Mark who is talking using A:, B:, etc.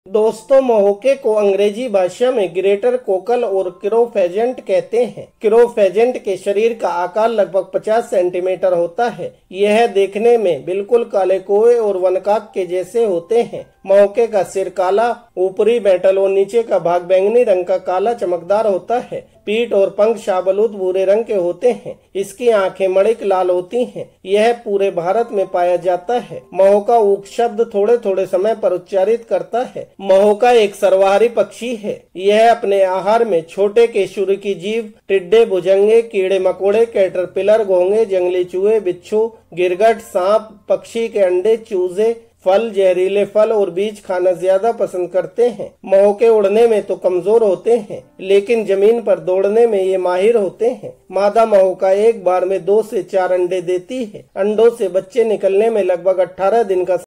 A: दोस्तों, महोके को अंग्रेजी भाषा में ग्रेटर कोकल और क्रो फेजेंट कहते हैं। क्रो फेजेंट के शरीर का आकार लगभग 50 सेंटीमीटर होता है। यह देखने में बिल्कुल काले कौवे और वनकाक के जैसे होते हैं। महोके का सिर काला, ऊपरी मेटल और नीचे का भाग बैंगनी रंग का काला चमकदार होता है। पीठ और पंख शाहबलूत भूरे रंग के होते हैं। इसकी आंखें मणिक लाल होती हैं। यह पूरे भारत में पाया जाता है। महोका ऊक शब्द थोड़े थोड़े समय पर उच्चारित करता है। महोका एक सर्वहारी पक्षी है। यह अपने आहार में छोटे केशुरी की जीव, टिड्डे, भुजंगे, कीड़े मकोड़े, कैटरपिलर, घोंगे, जंगली चूहे, बिच्छू, गिरगट, सांप, पक्षी के अंडे, चूजे, फल, जहरीले फल और बीज खाना ज्यादा पसंद करते हैं। महोके उड़ने में तो कमजोर होते हैं, लेकिन जमीन पर दौड़ने में ये माहिर होते हैं। मादा महोका एक बार में 2 से 4 अंडे देती है। अंडों से बच्चे निकलने में लगभग 18 दिन का